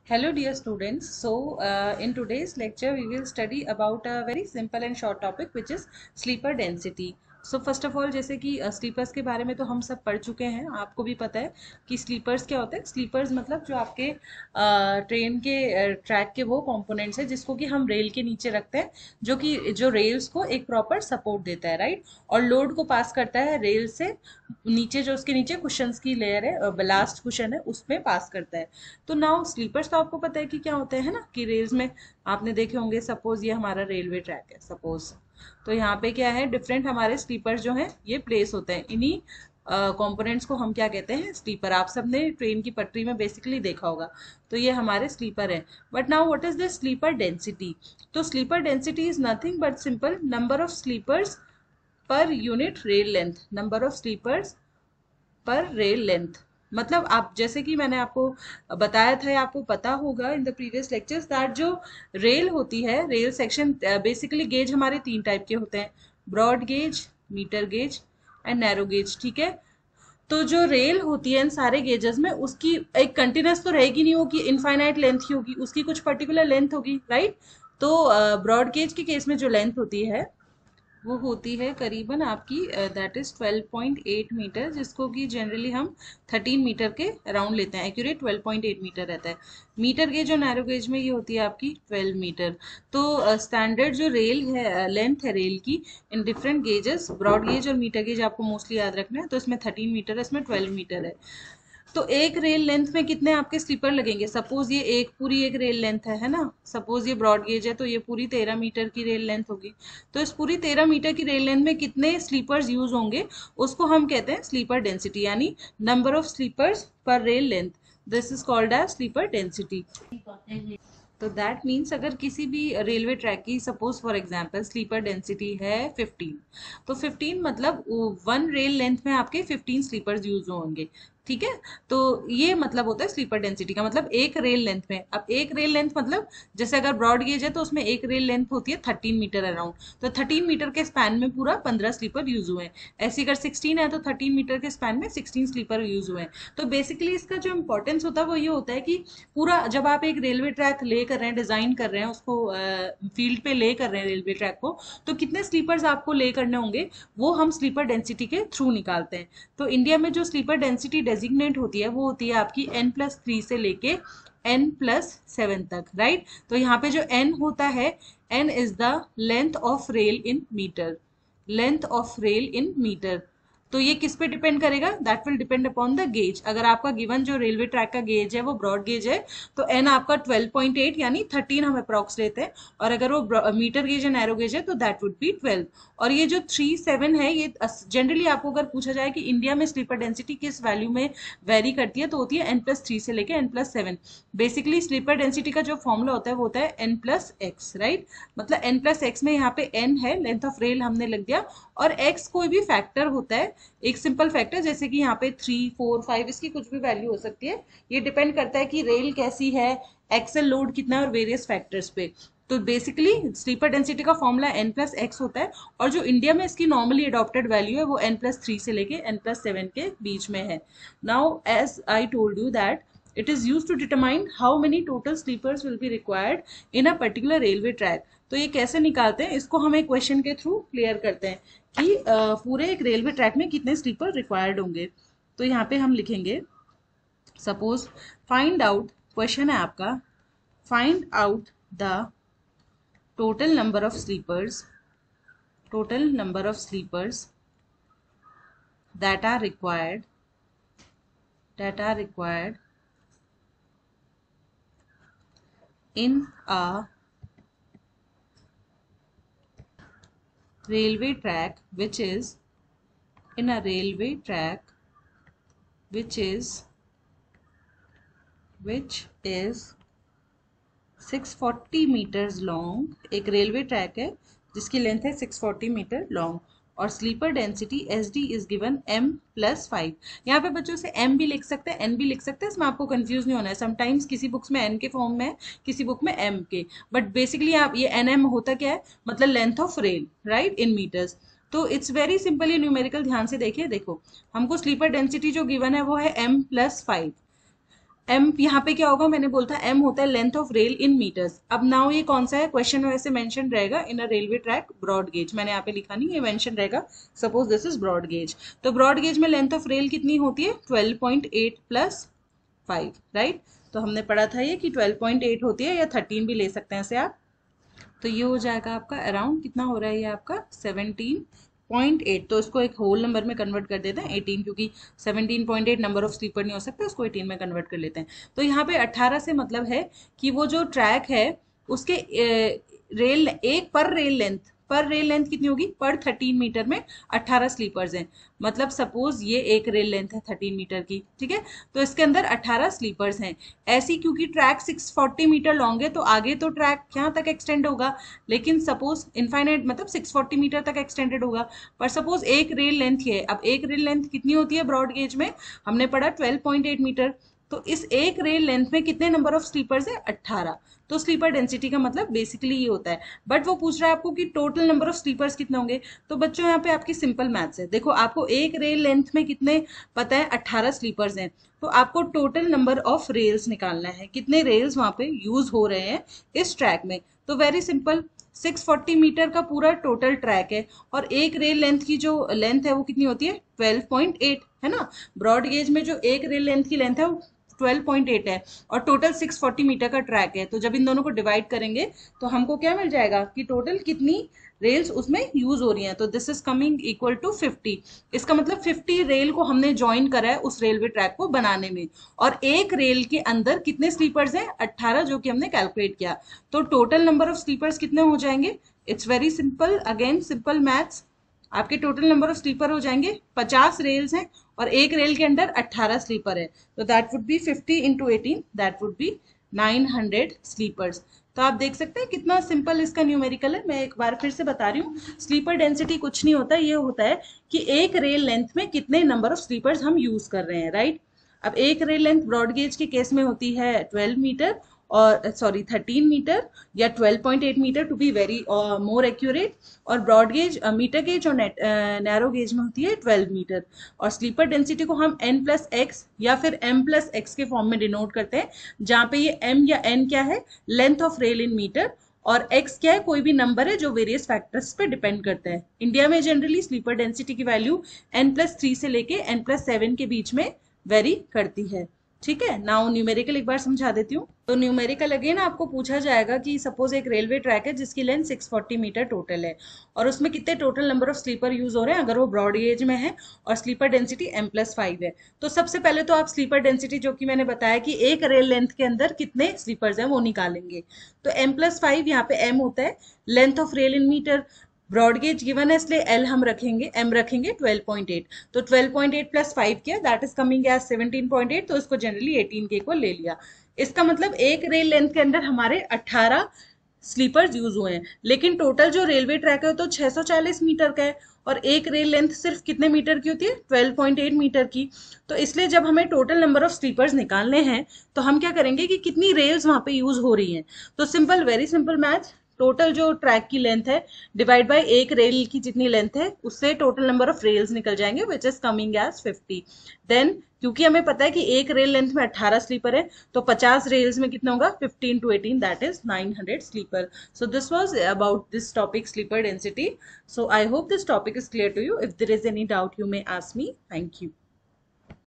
Hello dear students. In today's lecture we will study about a very simple and short topic which is sleeper density. So first of all जैसे कि slippers के बारे में तो हम सब पढ़ चुके हैं, आपको भी पता है कि स्लीपर्स क्या होते हैं. स्लीपर्स मतलब जो आपके ट्रेन के ट्रैक के वो कंपोनेंट्स है जिसको कि हम रेल के नीचे रखते हैं, जो रेल्स को एक प्रॉपर सपोर्ट देता है, राइट. और लोड को पास करता है रेल से नीचे, जो उसके नीचे कुशंस की लेयर है, लास्ट कुशन है, उसमें पास करता है. तो नाउ स्लीपर्स तो आपको पता है कि क्या होते हैं ना, कि रेल्स में आपने देखे होंगे. सपोज ये हमारा रेलवे ट्रैक है सपोज, तो यहाँ पे क्या है, डिफरेंट हमारे स्लीपर्स जो हैं ये प्लेस होते हैं. इन्हीं कंपोनेंट्स को हम क्या कहते हैं, स्लीपर. आप सबने ट्रेन की पटरी में बेसिकली देखा होगा. तो ये हमारे स्लीपर है. But now what is the sleeper density? तो sleeper density is nothing but simple number of sleepers per unit rail length. Number of sleepers per rail length मतलब आप, जैसे कि मैंने आपको बताया था या आपको पता होगा in the previous lectures that जो रेल होती है, रेल सेक्शन, बेसिकली गेज हमारे तीन टाइप के होते हैं: broad gauge, metre gauge and narrow gauge. ठीक है. तो जो रेल होती है इन सारे गेजेस में, उसकी एक कंटिन्यूस तो रहेगी नहीं, होगी इनफाइनाइट लेंथ ही होगी, उसकी कुछ पर्टिकुलर लेंथ होगी, राइट. तो ब्रॉड गेज के केस में जो लेंथ होती है वो होती है करीबन आपकी दैट इज 12.8 मीटर, जिसको कि जनरली हम 13 मीटर के अराउंड लेते हैं. एक्यूरेट 12.8 मीटर रहता है. मीटर गेज और नैरो गेज में ये होती है आपकी 12 मीटर. तो स्टैंडर्ड जो रेल है, लेंथ है रेल की in different gauges, broad gauge और मीटर गेज आपको मोस्टली याद रखना है. तो इसमें 13 मीटर है, इसमें 12 मीटर है. तो एक रेल लेंथ में कितने आपके स्लीपर लगेंगे? सपोज ये पूरी एक रेल लेंथ है ना. सपोज ये ब्रॉड गेज है तो ये पूरी 13 मीटर की रेल लेंथ होगी. तो इस पूरी 13 मीटर की रेल लेंथ में कितने स्लीपर्स यूज होंगे, उसको हम कहते हैं स्लीपर डेंसिटी, यानी number of sleepers per rail length. This is called as sleeper density. तो दैट मीन्स अगर किसी भी रेलवे ट्रैक की suppose for example sleeper density है 15, तो 15 मतलब वन रेल लेंथ में आपके 15 स्लीपर्स यूज होंगे. ठीक है. तो ये मतलब होता है स्लीपर डेंसिटी का, मतलब एक रेल लेंथ में. अब एक रेल लेंथ मतलब जैसे अगर ब्रॉड गेज है तो उसमें एक रेल लेंथ होती है 13 मीटर अराउंड, तो 13 मीटर के स्पैन में पूरा 15 स्लीपर यूज हुए हैं. ऐसे अगर 16 है तो 13 मीटर के स्पैन में 16 स्लीपर यूज हुए हैं. तो बेसिकली इसका जो इंपॉर्टेंस होता है वो ये होता है कि पूरा जब आप एक रेलवे ट्रैक ले कर रहे हैं, डिजाइन कर रहे हैं उसको, फील्ड पे ले कर रहे हैं रेलवे ट्रैक को, तो कितने स्लीपर्स आपको ले करने होंगे वो हम स्लीपर डेंसिटी के थ्रू निकालते हैं. तो इंडिया में जो स्लीपर डेंसिटी डेजिग्नेट होती है वो होती है आपकी n+3 से लेके n+7 तक, राइट. तो यहाँ पे जो n होता है, n is the length of rail in metre. Length of rail in metre. तो ये किस पे डिपेंड करेगा? That will depend upon the gauge. अगर आपका गिवन जो रेलवे ट्रैक का गेज है वो ब्रॉड गेज है तो एन आपका 12.8 यानी 13 हम अप्रॉक्स लेते हैं. और अगर वो मीटर गेज या नैरो गेज है तो दैट वुड बी 12. और ये जो 3-7 है, ये जनरली आपको अगर पूछा जाए कि इंडिया में स्लीपर डेंसिटी किस वैल्यू में वेरी करती है, तो होती है n+3 से लेके n+7. बेसिकली स्लीपर डेंसिटी का जो फॉर्मूला होता है वो होता है n+x, राइट. मतलब n+x में यहाँ पे n है, लेंथ ऑफ रेल हमने लग दिया, और x कोई भी फैक्टर होता है, एक सिंपल फैक्टर, जैसे कि यहाँ पे 3, 4, 5, इसकी कुछ भी वैल्यू हो सकती है. ये डिपेंड करता है कि रेल कैसी है, एक्सेल लोड कितना है, और वेरियस फैक्टर्स पे. तो बेसिकली स्लीपर डेंसिटी का फॉर्मूला n+x होता है, और जो इंडिया में इसकी नॉर्मली अडॉप्टेड वैल्यू है वो n+3 से लेके n+7 के बीच में है. Now as I told you that it is used to determine how many total sleepers will be required in a particular railway track. तो ये कैसे निकालते हैं, इसको हम एक क्वेश्चन के थ्रू क्लियर करते हैं कि पूरे एक रेलवे ट्रैक में कितने स्लीपर रिक्वायर्ड होंगे. तो यहाँ पे हम लिखेंगे सपोज फाइंड आउट, क्वेश्चन है आपका, find out the total number of sleepers, total number of sleepers that are required in a railway track which is in a railway track which is 640 metres long. एक railway track है जिसकी length है 640 metre long, और sleeper density S D is given m+5. यहाँ पे बच्चों से m भी लिख सकते हैं, n भी लिख सकते हैं, इसमें आपको कंफ्यूज नहीं होना है. समटाइम्स किसी बुक्स में n के फॉर्म में है, किसी बुक में m के, बट बेसिकली आप ये nm होता क्या है, मतलब length of rail, right, in metres. तो इट्स वेरी सिंपल, ये न्यूमेरिकल ध्यान से देखिए. देखो हमको स्लीपर डेंसिटी जो गिवन है वो है m+5. एम यहाँ पे क्या होगा, मैंने बोला था एम होता है length of rail in metres. अब नाउ ये कौन सा है, क्वेश्चन में वैसे मेंशन रहेगा in a railway track broad gauge, मैंने यहाँ पे लिखा नहीं, ये मेंशन रहेगा। Suppose this is broad gauge, तो ब्रॉड गेज में लेंथ ऑफ रेल कितनी होती है 12.8 प्लस 5, राइट। तो हमने पढ़ा था ये कि 12.8 होती है, या 13 भी ले सकते हैं इसे आप। तो ये हो जाएगा आपका अराउंड कितना हो रहा है, ये आपका 17.8। तो इसको एक होल नंबर में कन्वर्ट कर देते हैं 18, क्योंकि 17.8 नंबर ऑफ स्लीपर नहीं हो सकता, उसको 18 में कन्वर्ट कर लेते हैं। तो यहाँ पे 18 से मतलब है कि वो जो ट्रैक है उसके रेल एक पर रेल लेंथ कितनी होगी, पर 13 मीटर में 18 स्लीपर्स हैं। मतलब सपोज ये एक रेल लेंथ है 13 मीटर की, ठीक है, तो इसके अंदर 18 स्लीपर्स हैं। ऐसी क्योंकि ट्रैक 640 मीटर लॉन्ग है, तो आगे तो ट्रैक यहाँ तक एक्सटेंड होगा, लेकिन सपोज इनफाइनाइट मतलब 640 मीटर तक एक्सटेंडेड होगा। पर सपोज एक रेल लेंथ ही है, अब एक रेल लेंथ कितनी होती है ब्रॉड गेज में, हमने पढ़ा 12.8 मीटर। तो इस एक रेल लेंथ में कितने नंबर ऑफ स्लीपर्स है, 18। तो स्लीपर डेंसिटी का मतलब बेसिकली ये होता है। बट वो पूछ रहा है आपको कि टोटल नंबर ऑफ स्लीपर्स कितने होंगे। तो बच्चों यहाँ पे आपकी सिंपल मैथ्स है, देखो आपको एक रेल लेंथ में कितने पता है, 18 स्लीपर्स हैं। तो आपको टोटल नंबर ऑफ रेल्स निकालना है, कितने रेल्स वहां पे यूज हो रहे हैं इस ट्रैक में। तो वेरी सिंपल, 640 मीटर का पूरा टोटल ट्रैक है, और एक रेल लेंथ की जो लेंथ है वो कितनी होती है 12.8, है ना। ब्रॉड गेज में जो एक रेल लेंथ की लेंथ है वो 12.8 है, और टोटल 640 मीटर का ट्रैक है। तो जब इन दोनों को डिवाइड करेंगे तो हमको क्या मिल जाएगा कि टोटल कितनी रेल्स उसमें यूज हो रही हैं। तो this is coming equal to 50। इसका मतलब 50 रेल को हमने ज्वाइन करा है उस रेलवे ट्रैक को बनाने में, और एक रेल के अंदर कितने स्लीपर्स हैं, 18, जो कि हमने कैलकुलेट किया। तो टोटल नंबर ऑफ स्लीपर्स कितने हो जाएंगे, it's very simple, again simple maths. आपके टोटल नंबर ऑफ स्लीपर हो जाएंगे, 50 रेल्स हैं और एक रेल के अंदर 18 स्लीपर है, तो that would be 50 into 18, that would be 900 sleepers. तो आप देख सकते हैं कितना सिंपल इसका न्यूमेरिकल है। मैं एक बार फिर से बता रही हूँ, स्लीपर डेंसिटी कुछ नहीं होता, ये होता है कि एक रेल लेंथ में कितने नंबर ऑफ स्लीपर्स हम यूज कर रहे हैं, राइट। अब एक रेल लेंथ ब्रॉड गेज के केस में होती है 12 मीटर, और सॉरी 13 मीटर, या 12.8 metre to be very more accurate. और ब्रॉड गेज मीटर गेज और नैरो गेज में होती है 12 मीटर। और स्लीपर डेंसिटी को हम n प्लस एक्स या फिर m प्लस एक्स के फॉर्म में डिनोट करते हैं, जहाँ पे ये m या n क्या है, length of rail in metre, और x क्या है, कोई भी नंबर है जो वेरियस फैक्टर्स पे डिपेंड करता है। इंडिया में जनरली स्लीपर डेंसिटी की वैल्यू n+3 से लेके n+7 के बीच में वेरी करती है, ठीक है। नाउ न्यूमेरिकल एक बार समझा देती हूँ। तो न्यूमेरिकल अगेन आपको पूछा जाएगा कि सपोज एक रेलवे ट्रैक है जिसकी लेंथ 640 मीटर टोटल है, और उसमें कितने total number of sleeper use हो रहे हैं अगर वो ब्रॉड गेज में है, और स्लीपर डेंसिटी m+5 है। तो सबसे पहले तो आप स्लीपर डेंसिटी, जो कि मैंने बताया कि एक रेल लेंथ के अंदर कितने स्लीपर्स हैं, वो निकालेंगे। तो m+5 यहाँ पे m होता है length of rail in metre, broad gauge given है इसलिए एल हम रखेंगे, एम रखेंगे 12.8। तो 12.8 प्लस 5 किया, दैट इज कमिंग एज 17.8। तो इसको जनरली 18 के इक्वल ले लिया। इसका मतलब एक रेल लेंथ के अंदर हमारे 18 स्लीपर्स यूज हुए हैं, लेकिन टोटल जो रेलवे ट्रैक है तो 640 मीटर का है, और एक रेल लेंथ सिर्फ कितने मीटर की होती है, 12.8 मीटर की। तो इसलिए जब हमें टोटल नंबर ऑफ स्लीपर्स निकालने हैं तो हम क्या करेंगे कि कितनी रेल्स वहां पे यूज हो रही हैं। तो simple, very simple math, total जो ट्रैक की लेंथ है डिवाइड बाय एक रेल की जितनी लेंथ है, उससे टोटल नंबर ऑफ रेल्स निकल जाएंगे, which is coming as 50। Then क्योंकि हमें पता है कि एक रेल लेंथ में 18 स्लीपर है, तो 50 रेल्स में कितना होगा, 15 to 18, that is 900 sleeper. So this was about this topic, sleeper density. So I hope this topic is clear to you. If there is any doubt you may ask me. Thank you.